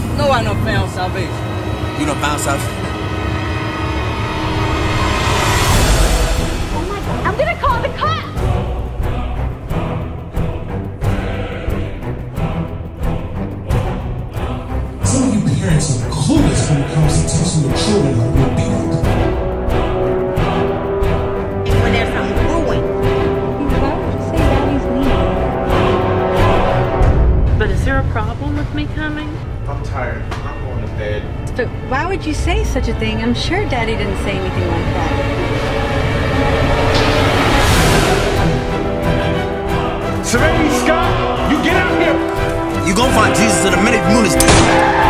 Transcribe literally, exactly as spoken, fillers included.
No, I done found salvation. You done found salvation? Oh my God, I'm gonna call the cops! Some of you parents are clueless when it comes to teaching your children how to be obedient. When there's something brewing. Why would you say Daddy's leaving? But is there a problem with me coming? I'm tired. I'm going to bed. But why would you say such a thing? I'm sure Daddy didn't say anything like that. Serenity Scott, you get out here! You gonna find Jesus in a minute, Eunice.